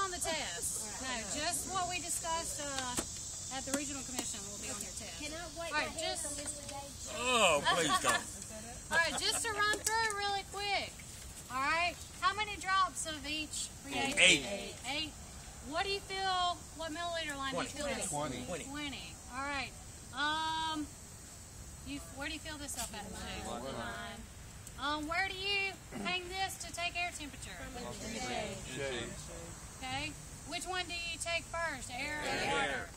on the test. No, just what we discussed at the regional commission will be on your test. Can I wait All right, my hand for Mr. Dave? Oh, please don't. All right, just to run through really quick. All right, how many drops of each reagent? 8. 8. What do you feel? What milliliter line do you feel this? 20. 20. All right. Where do you feel this up at? 9. Where do you hang this to take air temperature? Shade. Okay. Which one do you take first, air or water?